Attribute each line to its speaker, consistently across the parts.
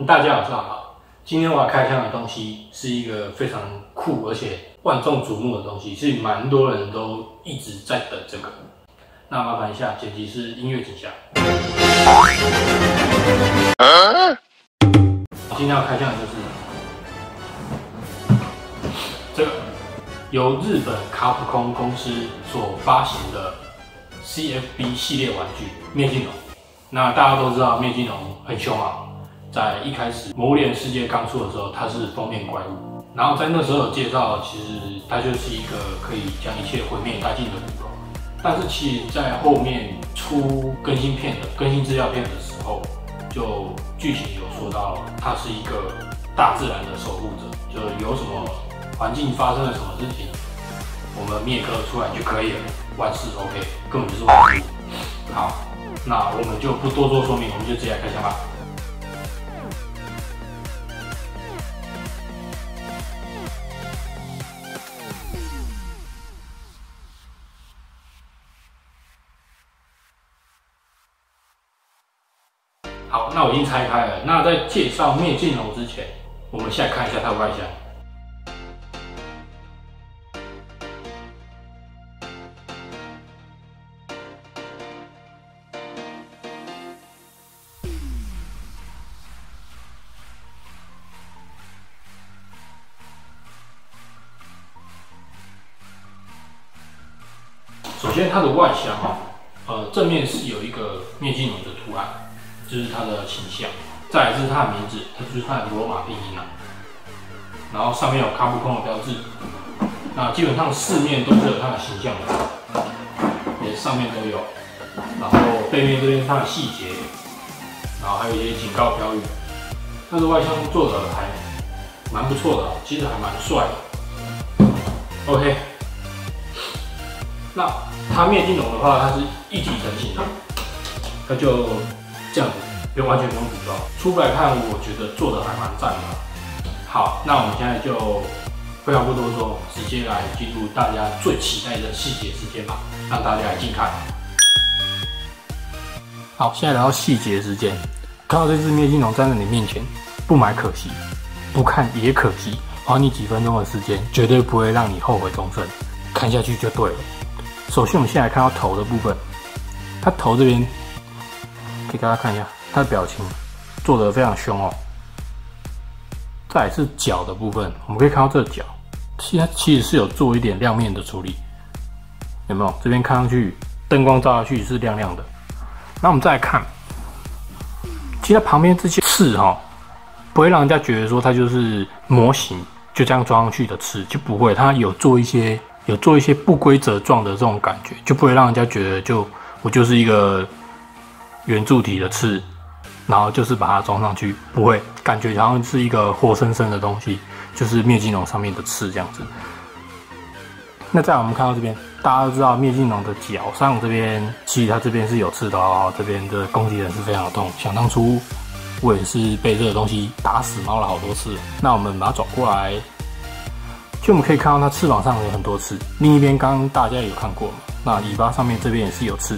Speaker 1: 大家晚上好，今天我要开箱的东西是一个非常酷而且万众瞩目的东西，是蛮多人都一直在等这个。那麻烦一下，剪辑师音乐请下。今天要开箱的就是这个由日本卡普空公司所发行的 CFB 系列玩具灭尽龙。那大家都知道灭尽龙很凶啊。 在一开始《魔物猎人世界》刚出的时候，它是封面怪物，然后在那时候有介绍，其实它就是一个可以将一切毁灭殆尽的骨头。但是其实，在后面出更新资料片的时候，就剧情有说到，它是一个大自然的守护者，就有什么环境发生了什么事情，我们灭哥出来就可以了，万事 OK， 根本就是万事。好，那我们就不多做说明，我们就直接来开箱吧。 好，那我已经拆开了。那在介绍灭尽龙之前，我们先来看一下它的外箱。首先，它的外箱正面是有一个灭尽龙的图案。 就是它的形象，再来是它的名字，它就是它的罗马拼音啊。然后上面有卡普空的标志，那基本上四面都是有它的形象的，连上面都有。然后背面这边是它的细节，然后还有一些警告标语。它的外箱做的还蛮不错的，其实还蛮帅的。OK， 那它灭尽龙的话，它是一体成型的，它就。 这样子，完全不用组装。初步来看，我觉得做的还蛮赞的。好，那我们现在就废话不多说，直接来进入大家最期待的细节时间吧，让大家来近看。好，现在来到细节时间，看到这只灭尽龙站在你面前，不买可惜，不看也可惜，花你几分钟的时间，绝对不会让你后悔终生。看下去就对了。首先，我们先来看到头的部分，它头这边。 给大家看一下它的表情，做得非常凶哦。再来是脚的部分，我们可以看到这脚，它其实是有做一点亮面的处理，有没有？这边看上去灯光照下去是亮亮的。那我们再来看，其实它旁边这些刺不会让人家觉得说它就是模型就这样装上去的刺，就不会，它有做一些不规则状的这种感觉，就不会让人家觉得我就是一个。 圆柱体的刺，然后就是把它装上去，不会感觉好像是一个活生生的东西，就是灭尽龙上面的刺这样子。那再来我们看到这边，大家都知道灭尽龙的脚上这边，其实它这边是有刺的哦，这边的攻击人是非常的痛。想当初我也是被这个东西打死猫了好多次。那我们把它转过来，就我们可以看到它翅膀上有很多刺，另一边刚刚大家有看过嘛？那尾巴上面这边也是有刺。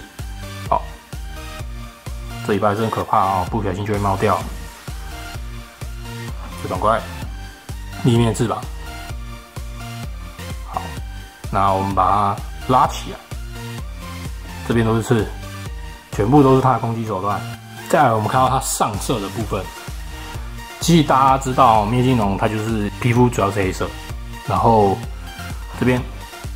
Speaker 1: 这尾巴真可怕哦，不小心就会冒掉。再转过来，另一面翅膀。好，那我们把它拉起来，这边都是刺，全部都是它的攻击手段。再来，我们看到它上色的部分。其实大家知道，灭尽龙它就是皮肤主要是黑色，然后这边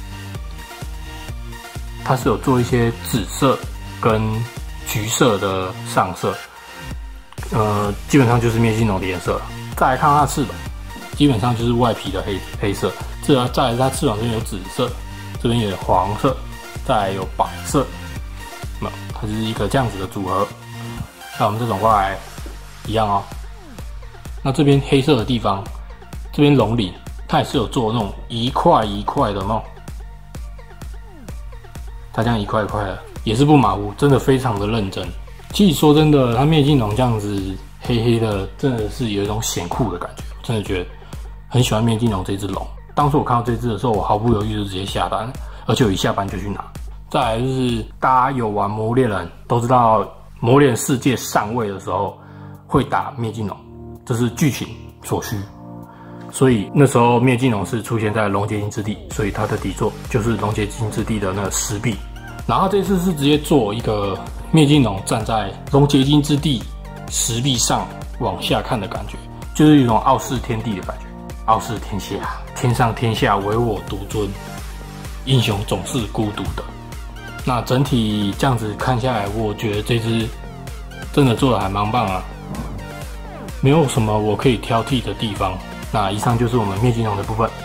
Speaker 1: 它是有做一些紫色跟。 橘色的上色，基本上就是灭尽龙的颜色。再来看它的翅膀，基本上就是外皮的黑色。再来它翅膀这边有紫色，这边也有黄色，再来有白色。那它就是一个这样子的组合。那我们这种过来一样哦。那这边黑色的地方，这边龙鳞，它也是有做那种一块一块的那种，它这样一块一块的。 也是不马虎，真的非常的认真。其实说真的，它灭尽龙这样子黑黑的，真的是有一种显酷的感觉。我真的觉得很喜欢灭尽龙这只龙。当初我看到这只的时候，我毫不犹豫就直接下单，而且我一下班就去拿。再来就是大家有玩《魔物猎人》都知道，《魔物猎人世界》上位的时候会打灭尽龙， 这是剧情所需。所以那时候灭尽龙是出现在龙结晶之地，所以它的底座就是龙结晶之地的那个石壁。然后这次是直接做一个灭尽龙站在龙结晶之地石壁上往下看的感觉，就是一种傲视天地的感觉，傲视天下，天上天下唯我独尊，英雄总是孤独的。那整体这样子看下来，我觉得这支真的做的还蛮棒啊，没有什么我可以挑剔的地方。那以上就是我们灭尽龙的部分。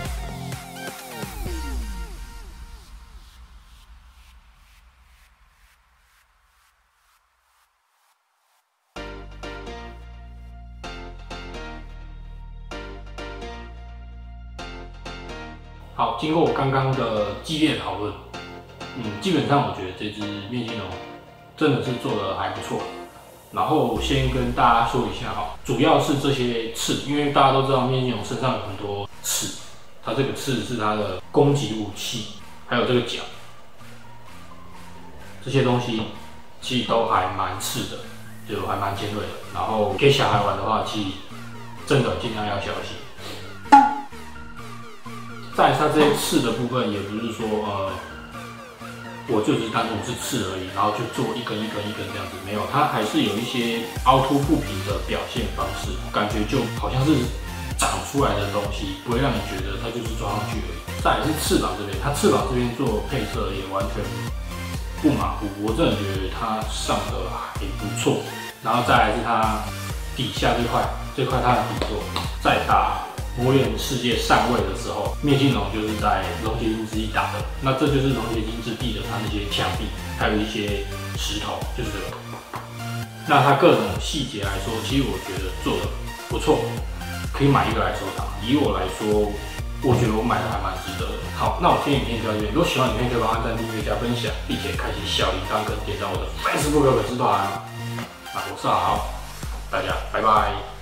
Speaker 1: 好，经过我刚刚的激烈讨论，基本上我觉得这只灭尽龙真的是做的还不错。然后先跟大家说一下哈，主要是这些刺，因为大家都知道灭尽龙身上有很多刺，它这个刺是它的攻击武器，还有这个角，这些东西其实都还蛮刺的，就还蛮尖锐的。然后给小孩玩的话，其实真的尽量要小心。再来，它这些刺的部分也不是说我就只是单纯是刺而已，然后就做一根一根一根这样子，没有，它还是有一些凹凸不平的表现方式，感觉就好像是长出来的东西，不会让你觉得它就是装上去而已。再来是翅膀这边，它翅膀这边做配色也完全不马虎，我真的觉得它上的还不错。然后再来是它底下这块它的底座，再打魔猿世界上位的时候，灭尽龙就是在龙结晶之地打的。那这就是龙结晶之地的它那些墙壁，还有一些石头，就是这个。那它各种细节来说，其实我觉得做的不错，可以买一个来收藏。以我来说，我觉得我买的还蛮值得的。好，那我今天影片就到这边。如果喜欢影片，可以帮我按赞、订阅、加分享，并且开启小铃铛跟点赞我的 Facebook 粉丝团。那我是阿豪，大家拜拜。